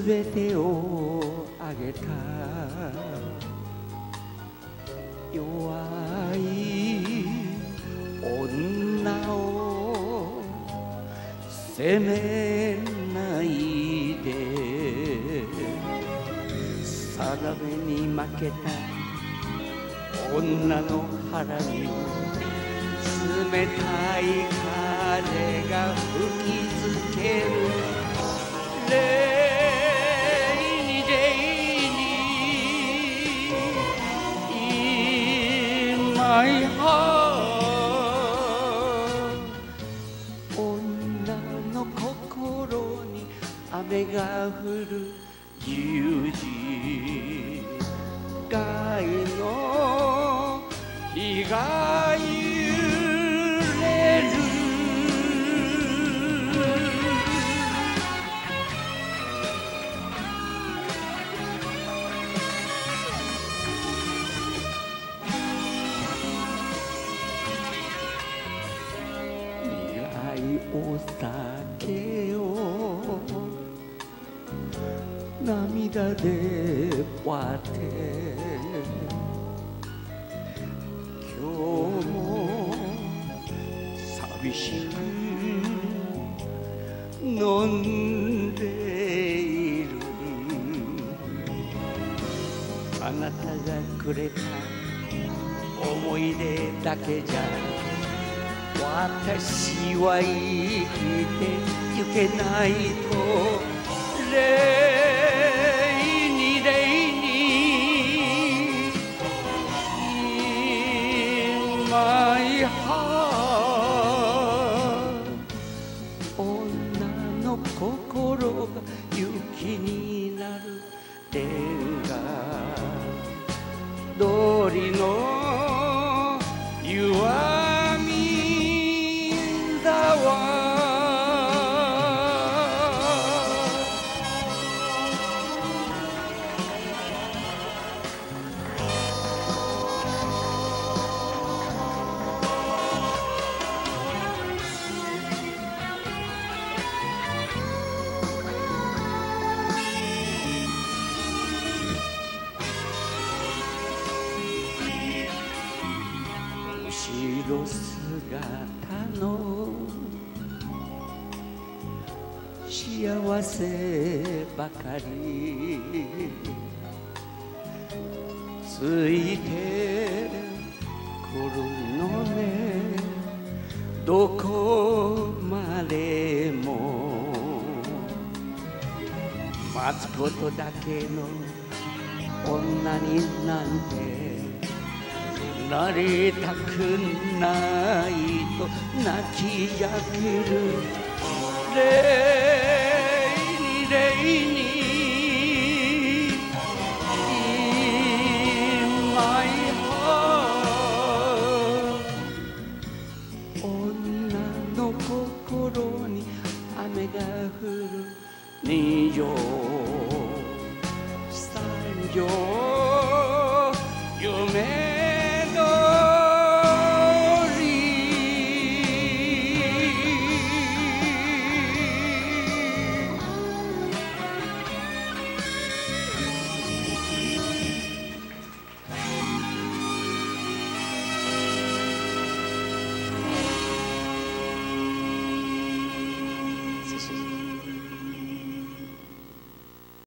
べてをあげた弱い女を責めないで定めに負けた女の腹に冷たい風が吹きつけるMy heart 女の心に雨が降る10時街の日が揺れるお酒を涙で割って今日も寂しく飲んでいるあなたがくれた思い出だけじゃ私は生きてゆけないとレイにIn my heart 女の心が雪になるレンガ通りの弱後ろ姿の幸せばかりついてくるのねどこまでも待つことだけの女になんてなりたくないと泣きやけるレイにIn my heart 女の心に雨が降る2畳3畳